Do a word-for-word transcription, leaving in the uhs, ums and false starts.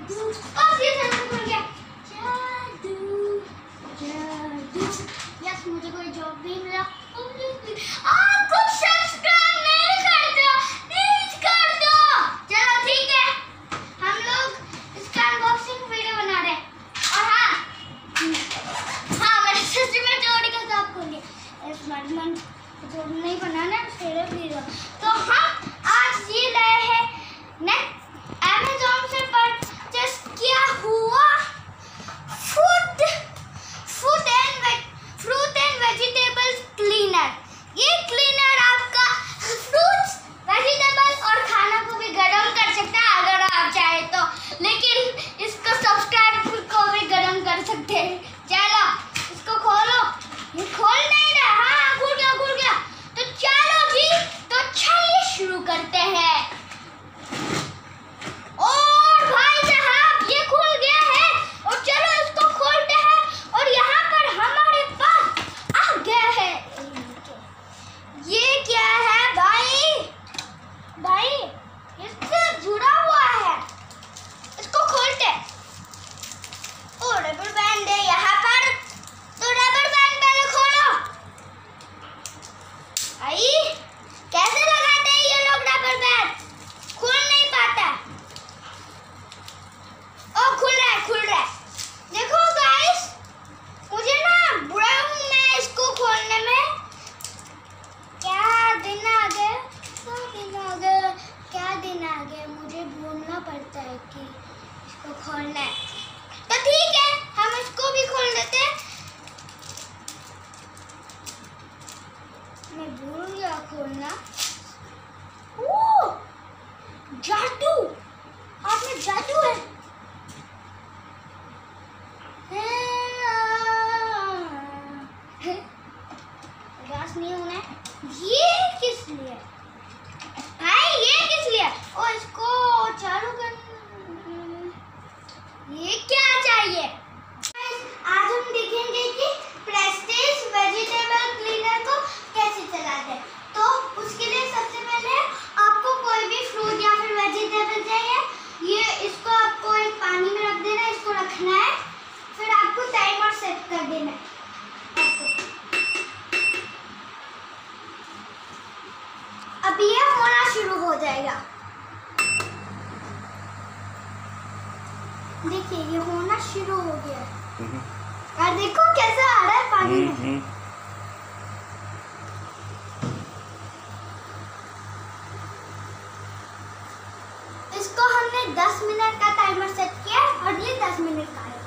और ये चैनल खुल गया। जादू जादू। यस, मुझे कोई जॉब भी मिला। आपको सब्सक्राइब नहीं करते हो, प्लीज कर दो। चलो ठीक है, हम लोग इसका अनबॉक्सिंग वीडियो बना रहे हैं। और हाँ हाँ मैंने सच में जोड़ी का शॉप खोल लिया। स्मार्टमैन जोड़ी नहीं बनाना है, फेवरेट वीडियो। तो हम आज ये लाए हैं नेक्स्ट अमेज़न से परचेस किया हुआ food food and fruit and vegetables cleaner. ये क्लीनर आपका फ्रूट्स, वेजिटेबल और खाना को भी गर्म कर सकता है अगर आप चाहे तो, लेकिन इसको सब्सक्राइब को भी गर्म कर सकते हैं। चलो इसको खोलो। ये खोल नहीं रहा। हाँ खुल गया खुल गया। तो चलो जी, तो चलिए शुरू करते हैं। और भाई साहब ये खुल गया है और चलो इसको खोलते हैं। और यहाँ पर हमारे पास आ गया है। ये क्या है भाई? भाई इससे जुड़ा हुआ है। इसको खोलते हैं। ओ रबर बैंड है यहाँ पर। तो रबर बैंड पहले खोलो। भाई कैसे लगाते हैं ये लोग रबर बैंड? खुल नहीं पाता। ओ खुल रहा है खुल रहा है। देखो गाइस, मुझे ना बुरा हूँ मैं इसको खोलने में। क्या दिन आ गए, क्या दिन आ गए, क्या दिन आ गए। मुझे भूलना पड़ता है कि इसको खोलना है। तो ठीक है, हम इसको भी खोल देते हैं। मैं भूल गया खोलना। ओह जादू, हाथ में जादू है। गैस नहीं होना है। ये किस लिए भाई? ये किस लिए? ओ इसको चालू कर। ये क्या चाहिए? आज हम देखेंगे कि प्रेस्टीज वेजिटेबल क्लीनर को कैसे चलाते हैं। तो उसके लिए सबसे पहले आपको कोई भी फ्रूट या फिर वेजिटेबल चाहिए। ये इसको आपको एक पानी में रख देना है, इसको रखना है, फिर आपको टाइमर सेट कर देना है। अब ये होना शुरू हो जाएगा। देखिए ये होना शुरू हो गया है। और देखो कैसे आ रहा है पानी में। इसको हमने दस मिनट का टाइमर सेट किया और ये दस मिनट का है।